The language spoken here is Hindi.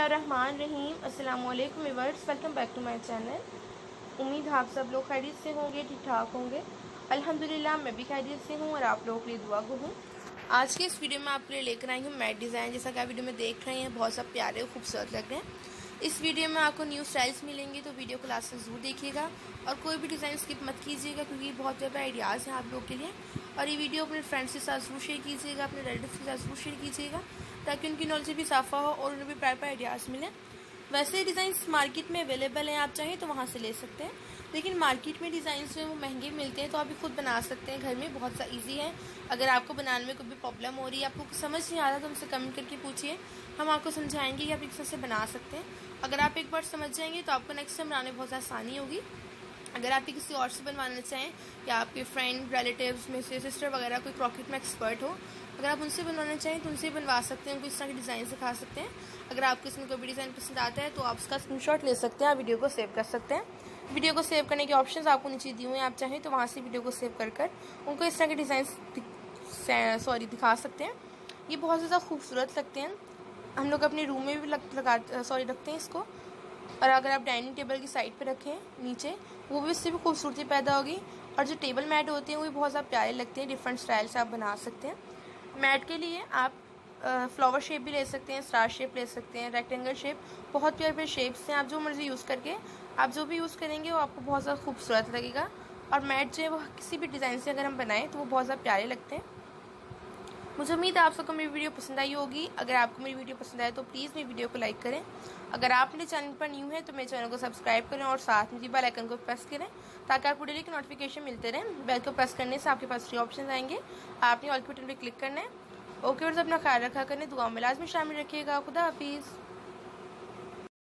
बिस्मिल्लाहिर्रहमानिर्रहीम। अस्सलाम वालेकुम viewers, welcome back to my channel. उम्मीद है आप सब लोग खैरियत से होंगे, ठीक ठाक होंगे। अल्हम्दुलिल्लाह मैं भी खैरियत से हूँ और आप लोगों के लिए दुआ गो हूँ। आज के इस वीडियो में आपके लिए लेकर आई हूँ मैट डिज़ाइन। जैसा कि आप वीडियो में देख रहे हैं, बहुत सब प्यारे और खूबसूरत लग रहे हैं। इस वीडियो में आपको न्यू स्टाइल्स मिलेंगे, तो वीडियो को लास्ट तक ज़रूर देखिएगा और कोई भी डिज़ाइन स्किप मत कीजिएगा, क्योंकि बहुत ज़्यादा आइडियाज़ हैं आप लोगों के लिए। और ये वीडियो अपने फ्रेंड्स के साथ ज़रूर शेयर कीजिएगा, अपने रिलेटिव्स के साथ ज़रूर शेयर कीजिएगा, ताकि उनकी नॉलेज भी इजाफा हो और उन्हें भी प्यारे आइडियाज़ मिलें। वैसे डिज़ाइंस मार्केट में अवेलेबल हैं, आप चाहें तो वहाँ से ले सकते हैं, लेकिन मार्केट में डिज़ाइंस जो है वो महंगे मिलते हैं। तो आप भी खुद बना सकते हैं घर में, बहुत सा इजी है। अगर आपको बनाने में कोई भी प्रॉब्लम हो रही है, आपको समझ नहीं आ रहा, तो हमसे कमेंट करके पूछिए, हम आपको समझाएंगे कि आप इस तरह से बना सकते हैं। अगर आप एक बार समझ जाएंगे तो आपको नेक्स्ट टाइम बनाने में बहुत आसानी होगी। अगर आप किसी और से बनवाना चाहें या आपके फ्रेंड रिलेटिव्स में से सिस्टर वगैरह कोई क्रॉकेट में एक्सपर्ट हो, अगर आप उनसे बनवाना चाहें तो उनसे बनवा सकते हैं, उनको इस तरह के डिज़ाइन सिखा सकते हैं। अगर आपको इसमें कोई भी डिज़ाइन पसंद आता है तो आप उसका स्क्रीनशॉट ले सकते हैं, आप वीडियो को सेव कर सकते हैं। वीडियो को सेव करने के ऑप्शंस आपको नीचे दिए हुए हैं, आप चाहें तो वहाँ से वीडियो को सेव कर उनको इस तरह के डिज़ाइन दिखा सकते हैं। ये बहुत ज़्यादा खूबसूरत लगते हैं, हम लोग अपने रूम में भी रखते हैं इसको। और अगर आप डाइनिंग टेबल की साइड पे रखें नीचे, वो भी इससे भी खूबसूरती पैदा होगी। और जो टेबल मैट होते हैं वो भी बहुत ज़्यादा प्यारे लगते हैं, डिफरेंट स्टाइल से आप बना सकते हैं। मैट के लिए आप फ्लावर शेप भी ले सकते हैं, स्टार शेप ले सकते हैं, रेक्टेंगल शेप, बहुत प्यारे प्यारे शेप्स हैं। आप जो मर्जी यूज़ करके आप जो भी यूज़ करेंगे वो आपको बहुत ज़्यादा खूबसूरत लगेगा। और मैट जो है वो किसी भी डिज़ाइन से अगर हम बनाएं तो वो बहुत ज़्यादा प्यारे लगते हैं। मुझे उम्मीद है आप सबको मेरी वीडियो पसंद आई होगी। अगर आपको मेरी वीडियो पसंद आए तो प्लीज़ मेरी वीडियो को लाइक करें। अगर आप मेरे चैनल पर न्यू हैं तो मेरे चैनल को सब्सक्राइब करें और साथ में बेल आइकन को प्रेस करें, ताकि आपको डेली के नोटिफिकेशन मिलते रहें। बेल को प्रेस करने से आपके पास 3 ऑप्शन आएंगे, आपने ऑल के बटन पर क्लिक करना है। ओके, और अपना ख्याल रखा करें, दुआ में लाजमी शामिल रखिएगा। खुदा हाफिज़।